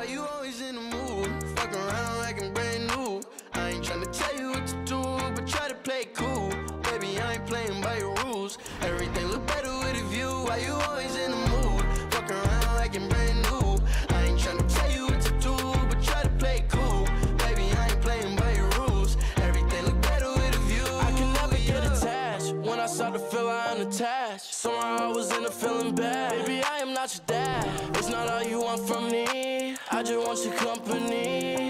why you always in the mood? Fuck around like I'm brand new. I ain't tryna tell you what to do, but try to play it cool. Baby, I ain't playing by your rules. Everything look better with a view. Why you always in the mood? Fuck around like I'm brand new. I ain't tryna tell you what to do, but try to play it cool. Baby, I ain't playing by your rules. Everything look better with a view. I can never get attached. When I start to feel I'm unattached, somehow I was in a feeling bad. Baby, I am not your dad. It's not all you want from me, I just want your company.